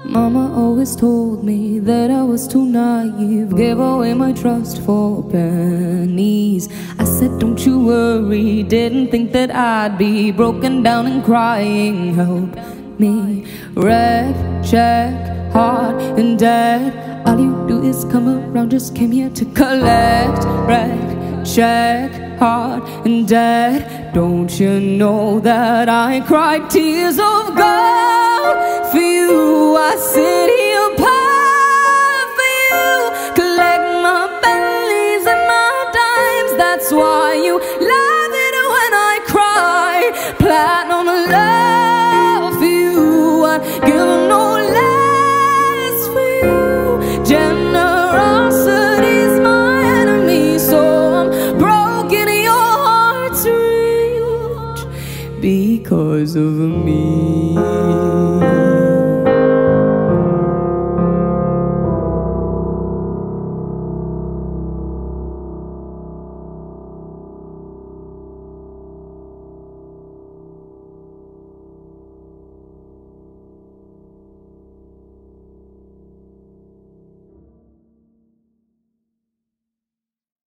Mama always told me that I was too naive, gave away my trust for pennies. I said don't you worry, didn't think that I'd be broken down and crying. Help me. Wreck, check, heart and dead. All you do is come around, just came here to collect. Wreck, check, heart and dead. Don't you know that I cried tears of gold for you?